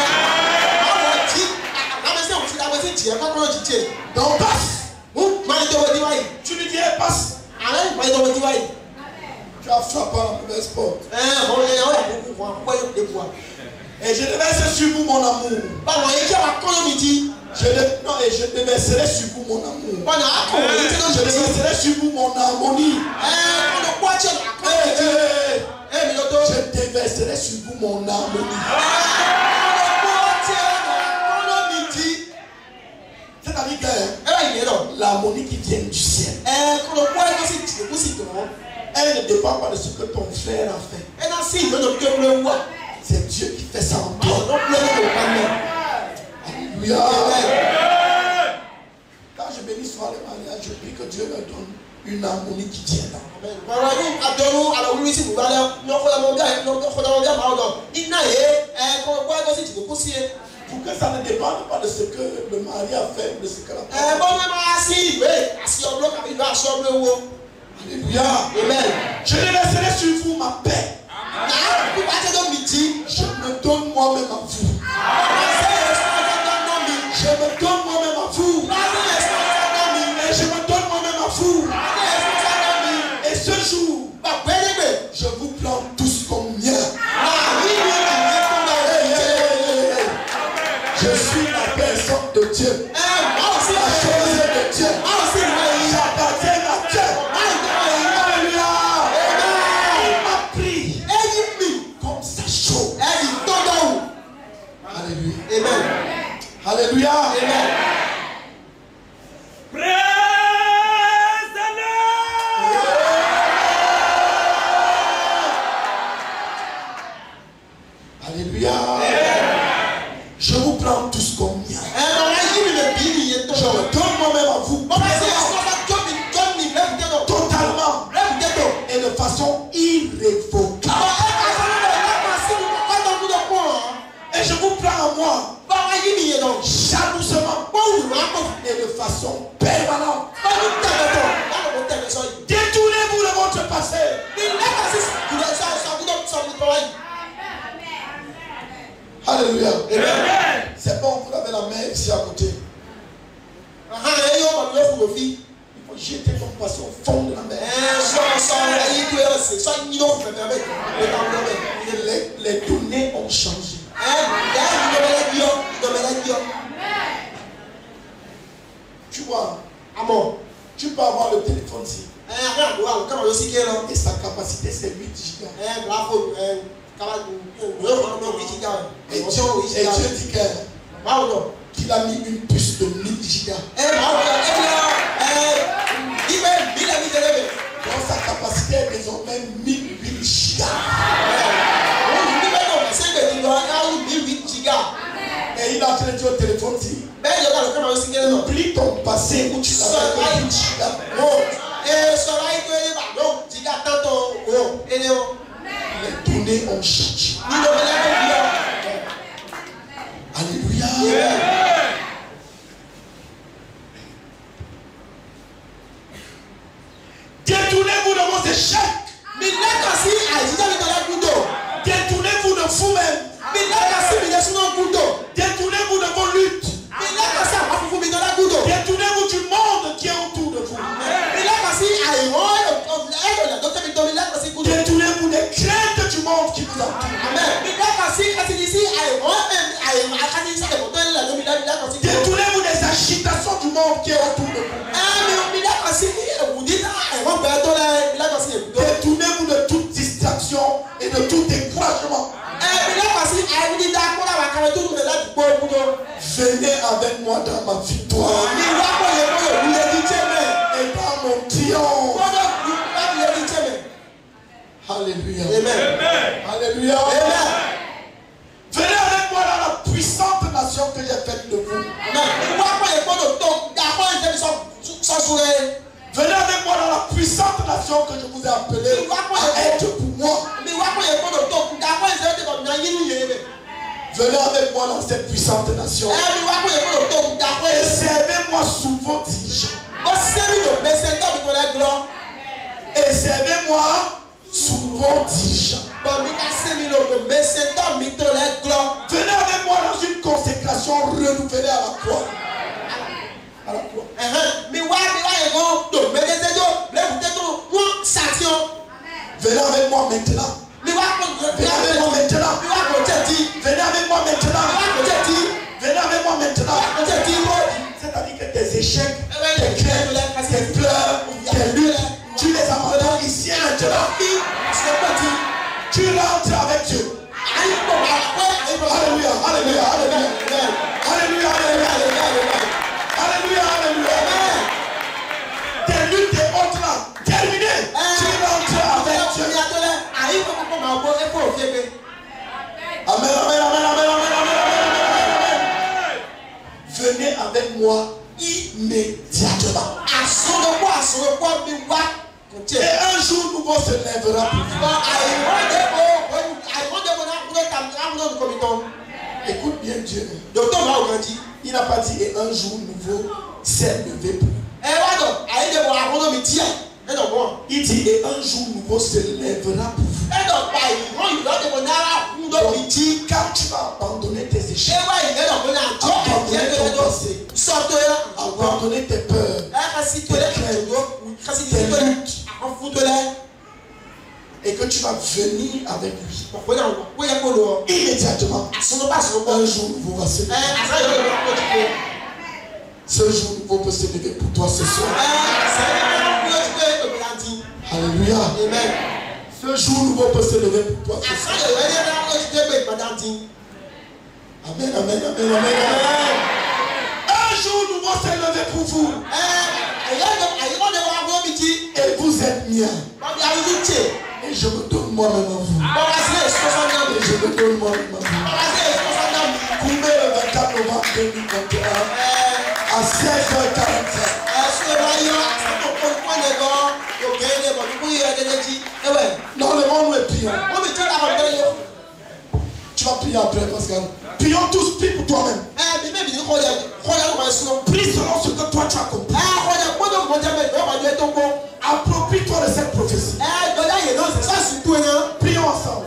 Donc passe. Tu lui dis, hey, passe. Tu as frappé la mauvaise porte. Et je déverserai sur vous mon amour. Je ne, non, et je déverserai sur vous mon amour. Je déverserai sur vous mon harmonie. Je déverserai sur vous mon harmonie. l'harmonie qui vient du ciel. Elle ne dépend pas de ce que ton frère a fait. C'est Dieu qui fait ça en toi. Alléluia. Quand je bénis souvent les mariages, je prie que Dieu leur donne une harmonie qui tienne. Pour que ça ne dépende pas de ce que le mari a fait, de ce que la femme a fait. Alléluia. Amen. Je laisserai sur vous ma paix. Je me donne moi-même à vous. Je me donne moi-même à vous. Et je me donne moi-même à vous. Et ce jour, je vous plante tous comme mien. Je suis la personne de Dieu. La chose de Dieu. J'appartiens à Dieu. Alléluia. Il m'a pris comme sa chose. Alléluia. Amen. Alléluia. Amen. Alléluia. Je vous prends tous comme mien. Je me donne moi-même à vous. Totalement. Et de façon irrévocable. Et je vous prends à moi. Jalousement. Et de façon permanente. Détournez-vous de votre passé. Alléluia. C'est bon, vous avez la main ici à côté. Il faut jeter ton passé au fond de la mer. Les, les données ont changé. Tu vois, tu peux avoir le téléphone ici. Et sa capacité c'est huit gigas. Et Dieu, et Dieu dit qu'il a mis une puce de mille gigas. Donc sa capacité est désormais mille huit gigas. Et il a en train de dire au téléphone ici, oublie ton passé où tu l'avais huit gigas. Les données ont changé. Alléluia. Détournez-vous de vos échecs. Détournez-vous de vous-même. Détournez-vous de vos luttes. Détournez-vous du monde qui est autour de vous. Détournez-vous des craintes du monde qui vous entoure. Détournez-vous des agitations du monde qui est autour de vous. Détournez-vous de toute distraction et de tout découragement. Venez avec moi dans ma victoire et dans mon triomphe. Alléluia. Amen. Alléluia. Amen. Venez avec moi dans la puissante nation que j'ai faite de vous. Venez avec moi dans la puissante nation que je vous ai appelé à être pour moi. Venez avec moi dans cette puissante nation. Et servez-moi sous vos dirigeants. Et servez-moi sous vos dirigeants. Venez avec moi dans une consécration renouvelée à la croix. À la croix. Venez avec moi maintenant. Venez avec moi maintenant. Venez avec moi maintenant. Venez avec moi maintenant. C'est-à-dire que tes échecs, tes craintes, tes pleurs, tes luttes, tu les abandonnes ici maintenant. Tu rentres avec Dieu. moi immédiatement. Et un jour nouveau se lèvera pour vous. Écoute bien Dieu. Il n'a pas dit et un jour nouveau s'est levé pour vous. Il dit et un jour nouveau se lèvera pour vous. Donc, il dit quand tu vas abandonner tes échecs, abandonner ton passé, abandonner tes peurs, tes craintes, tes luttes, et que tu vas venir avec lui immédiatement, un jour nouveau va se lever. Ce jour nouveau peut se lever pour toi ce soir. Alléluia. Amen. Ce jour nouveau peut se lever pour toi ce soir. Amen, amen, amen, amen, amen. Un jour nouveau s'est levé pour vous. Et vous êtes mien. Et je me donne moi-même à vous. Et je me donne moi-même à vous. Combien le vingt-quatre novembre deux mille vingt et un à seize heures quarante-cinq. Non, le monde est priant. Tu vas prier après, Pascal. Prions tous, prie pour toi-même. Prie selon ce que toi tu as compris. Approprie-toi de cette prophétie. Prions ensemble.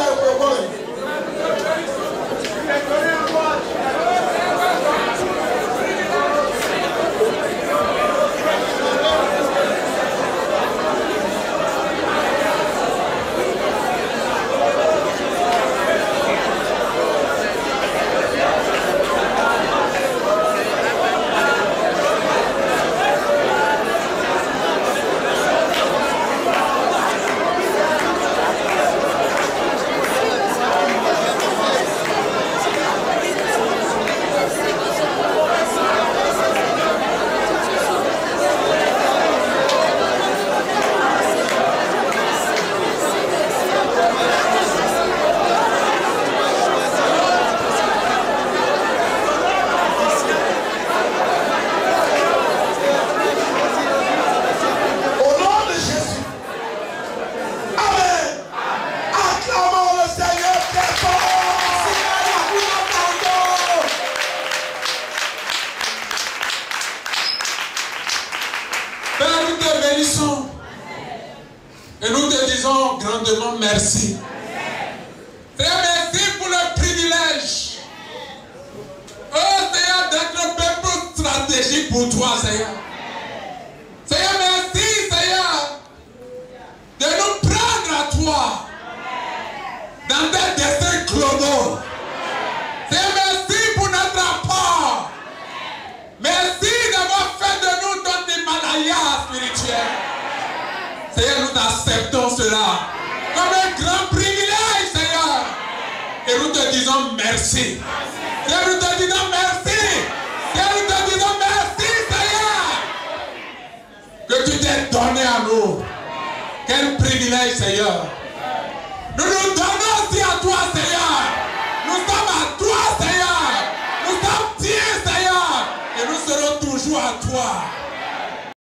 Et nous te disons grandement merci. Seigneur, merci pour le privilège. Oh Seigneur, d'être un peuple stratégique pour toi, Seigneur. Seigneur, merci, Seigneur, de nous prendre à toi dans tes destins clonaux. Seigneur, merci pour notre apport. Merci d'avoir fait de nous ton Himalaya spirituel. Seigneur, nous acceptons cela comme un grand privilège, Seigneur. Et nous te disons merci. Seigneur, nous te disons merci. Seigneur, nous te disons merci, Seigneur. Que tu t'es donné à nous. Quel privilège, Seigneur. Nous nous donnons aussi à toi, Seigneur. Nous sommes à toi, Seigneur. Nous sommes tiens, Seigneur. Et nous serons toujours à toi.